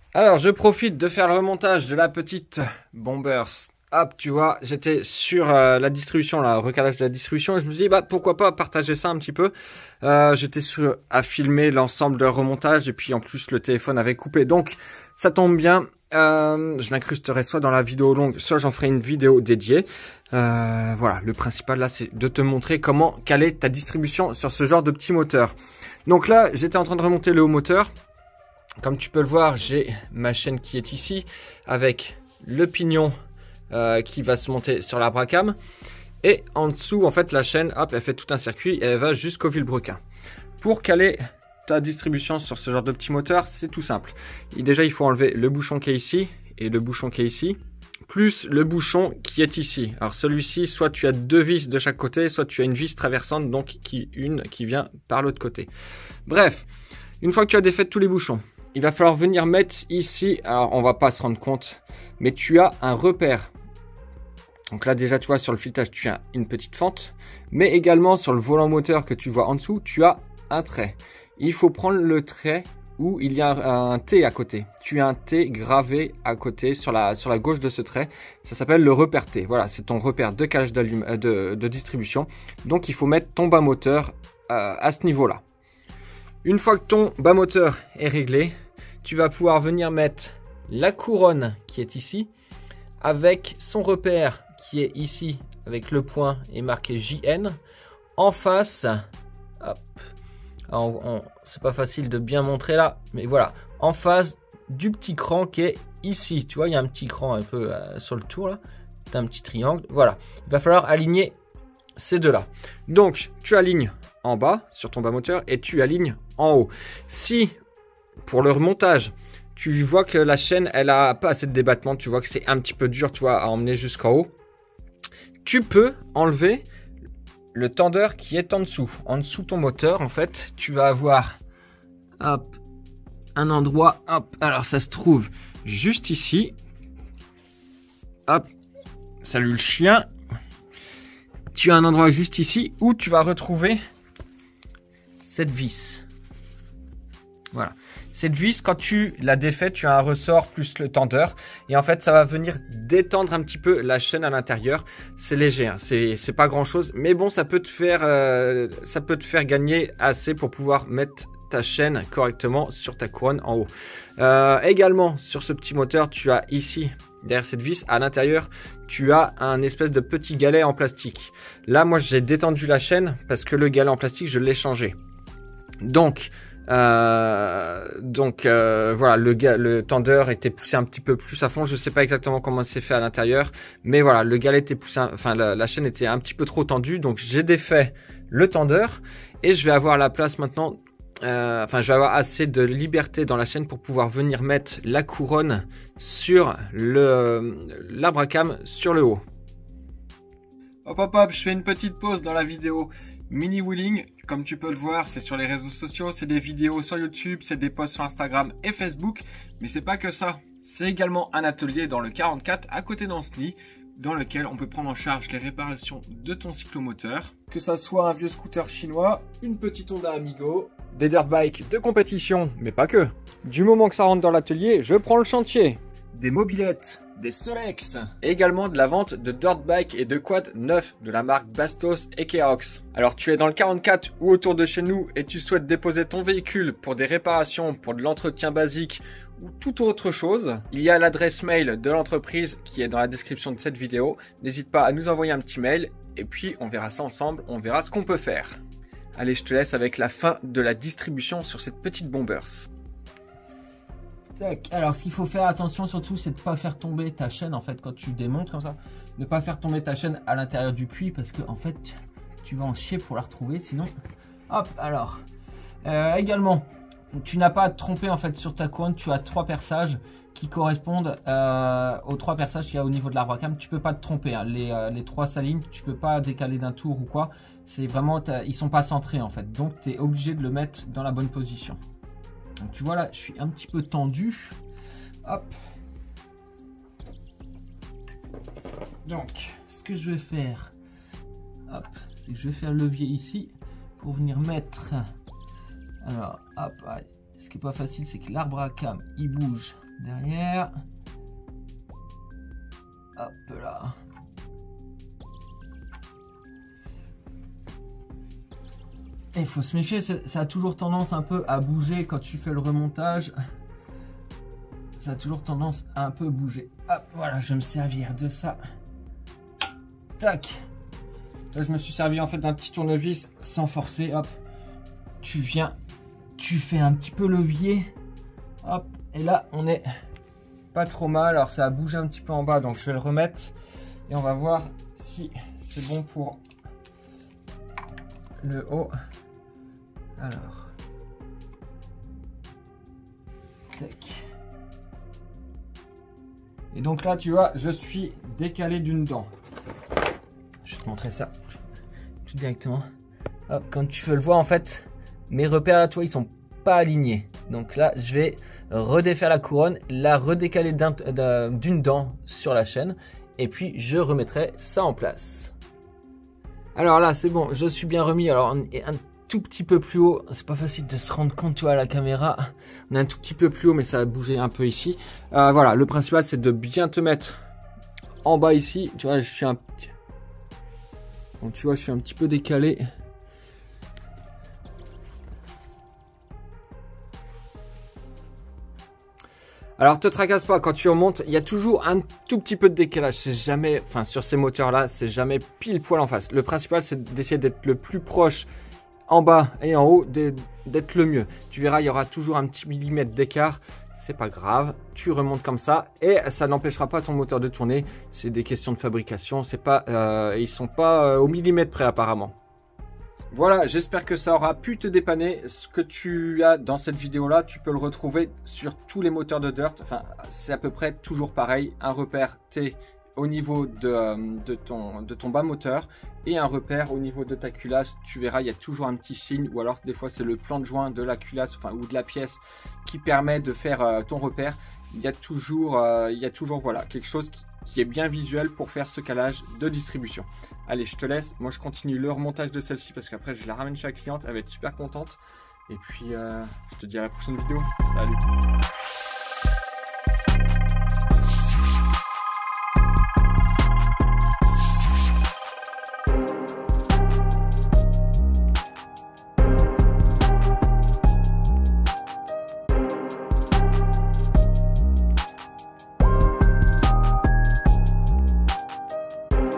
Alors, je profite de faire le remontage de la petite Bombers. Hop, tu vois, j'étais sur la distribution, le recalage de la distribution, et je me suis dit, bah, pourquoi pas partager ça un petit peu. J'étais à filmer l'ensemble de remontage, et puis en plus, le téléphone avait coupé. Donc, ça tombe bien, je l'incrusterai soit dans la vidéo longue, soit j'en ferai une vidéo dédiée. Voilà, le principal là, c'est de te montrer comment caler ta distribution sur ce genre de petit moteur. Donc là, j'étais en train de remonter le haut moteur. Comme tu peux le voir, j'ai ma chaîne qui est ici, avec le pignon qui va se monter sur l'arbre à cam. Et en dessous, en fait, la chaîne, hop, elle fait tout un circuit et elle va jusqu'au vilebrequin. Pour caler ta distribution sur ce genre de petit moteur, c'est tout simple. Et déjà, il faut enlever le bouchon qui est ici et le bouchon qui est ici, plus le bouchon qui est ici. Alors celui-ci, soit tu as deux vis de chaque côté, soit tu as une vis traversante, donc une qui vient par l'autre côté. Bref, une fois que tu as défait tous les bouchons, il va falloir venir mettre ici, alors on va pas se rendre compte, mais tu as un repère. Donc là déjà tu vois sur le filetage tu as une petite fente, mais également sur le volant moteur que tu vois en dessous, tu as un trait. Il faut prendre le trait où il y a un T à côté. Tu as un T gravé à côté sur la gauche de ce trait. Ça s'appelle le repère T. Voilà, c'est ton repère de calage de distribution. Donc il faut mettre ton bas moteur à ce niveau-là. Une fois que ton bas moteur est réglé, tu vas pouvoir venir mettre la couronne qui est ici avec son repère qui est ici avec le point et marqué JN en face. Hop. C'est pas facile de bien montrer là, mais voilà, en face du petit cran qui est ici. Tu vois, il y a un petit cran un peu sur le tour là. Tu as un petit triangle. Voilà, il va falloir aligner ces deux là. Donc, tu alignes en bas sur ton bas moteur et tu alignes en haut. Si pour le remontage, tu vois que la chaîne elle a pas assez de débattement, tu vois que c'est un petit peu dur, tu vois, à emmener jusqu'en haut, tu peux enlever le tendeur qui est en dessous ton moteur. En fait, tu vas avoir hop, un endroit, hop, alors ça se trouve juste ici. Hop, salut le chien. Tu as un endroit juste ici où tu vas retrouver cette vis. Voilà. Cette vis, quand tu la défais, tu as un ressort plus le tendeur. Et en fait, ça va venir détendre un petit peu la chaîne à l'intérieur. C'est léger, hein. C'est pas grand chose. Mais bon, ça peut te faire gagner assez pour pouvoir mettre ta chaîne correctement sur ta couronne en haut. Également, sur ce petit moteur, tu as ici, derrière cette vis, à l'intérieur, tu as un espèce de petit galet en plastique. Là, moi, j'ai détendu la chaîne parce que le galet en plastique, je l'ai changé. Donc voilà, le tendeur était poussé un petit peu plus à fond. Je sais pas exactement comment c'est fait à l'intérieur, mais voilà, le galet était poussé, enfin la chaîne était un petit peu trop tendue, donc j'ai défait le tendeur et je vais avoir la place maintenant. Je vais avoir assez de liberté dans la chaîne pour pouvoir venir mettre la couronne sur l'arbre à cam sur le haut. Hop, je fais une petite pause dans la vidéo mini wheeling. Comme tu peux le voir, c'est sur les réseaux sociaux, c'est des vidéos sur YouTube, c'est des posts sur Instagram et Facebook. Mais c'est pas que ça. C'est également un atelier dans le 44 à côté d'Ancenis, dans lequel on peut prendre en charge les réparations de ton cyclomoteur. Que ça soit un vieux scooter chinois, une petite Honda Amigo, des dirt bikes de compétition, mais pas que. Du moment que ça rentre dans l'atelier, je prends le chantier. Des mobylettes, des Solex, et également de la vente de dirt bike et de quad neufs de la marque Bastos et Keox. Alors tu es dans le 44 ou autour de chez nous et tu souhaites déposer ton véhicule pour des réparations, pour de l'entretien basique ou toute autre chose, il y a l'adresse mail de l'entreprise qui est dans la description de cette vidéo. N'hésite pas à nous envoyer un petit mail et puis on verra ça ensemble, on verra ce qu'on peut faire. Allez, je te laisse avec la fin de la distribution sur cette petite Bombers. Alors ce qu'il faut faire attention surtout, c'est de ne pas faire tomber ta chaîne en fait quand tu démontes comme ça. Ne pas faire tomber ta chaîne à l'intérieur du puits parce que en fait tu vas en chier pour la retrouver sinon. Hop, alors également tu n'as pas à te tromper en fait sur ta couronne. Tu as 3 perçages qui correspondent aux 3 perçages qu'il y a au niveau de l'arbre à cam. Tu peux pas te tromper, hein. Les 3 s'alignent, tu peux pas décaler d'un tour ou quoi. C'est vraiment, ils sont pas centrés en fait, donc tu es obligé de le mettre dans la bonne position. Donc, tu vois là, je suis un petit peu tendu. Hop. Donc, ce que je vais faire, hop, c'est que je vais faire le levier ici pour venir mettre. Alors, hop, ce qui est pas facile, c'est que l'arbre à cam, il bouge derrière. Hop là. Et il faut se méfier, ça a toujours tendance un peu à bouger quand tu fais le remontage. Ça a toujours tendance à un peu bouger. Hop, voilà, je vais me servir de ça. Tac. Là, je me suis servi en fait d'un petit tournevis sans forcer. Hop, tu viens, tu fais un petit peu levier. Hop, et là, on est pas trop mal. Alors, ça a bougé un petit peu en bas, donc je vais le remettre. Et on va voir si c'est bon pour le haut. Alors, tac. Et donc là, tu vois, je suis décalé d'une dent. Je vais te montrer ça tout directement. Hop, comme tu peux le voir, en fait, mes repères là, toi, ils sont pas alignés. Donc là, je vais redéfaire la couronne, la redécaler d'une dent sur la chaîne, et puis je remettrai ça en place. Alors là, c'est bon, je suis bien remis. Alors, on est un tout petit peu plus haut, c'est pas facile de se rendre compte, tu vois, à la caméra, on est un tout petit peu plus haut, mais ça a bougé un peu ici. Voilà, le principal, c'est de bien te mettre en bas ici, tu vois, je suis un petit... Donc, tu vois, je suis un petit peu décalé. Alors, te tracasse pas, quand tu remontes, il y a toujours un tout petit peu de décalage. C'est jamais, enfin, sur ces moteurs-là, c'est jamais pile poil en face. Le principal, c'est d'essayer d'être le plus proche en bas et en haut, d'être le mieux. Tu verras, il y aura toujours un petit millimètre d'écart. C'est pas grave, tu remontes comme ça et ça n'empêchera pas ton moteur de tourner. C'est des questions de fabrication, c'est pas, ils sont pas au millimètre près apparemment. Voilà, j'espère que ça aura pu te dépanner. Ce que tu as dans cette vidéo-là, tu peux le retrouver sur tous les moteurs de dirt. Enfin, c'est à peu près toujours pareil. Un repère T au niveau de ton bas moteur et un repère au niveau de ta culasse. Tu verras, il y a toujours un petit signe, ou alors des fois c'est le plan de joint de la culasse, enfin, ou de la pièce qui permet de faire ton repère. Il y a toujours voilà, quelque chose qui est bien visuel pour faire ce calage de distribution. Allez, je te laisse. Moi, je continue le remontage de celle-ci parce qu'après, je la ramène chez la cliente. Elle va être super contente. Et puis, je te dis à la prochaine vidéo. Salut!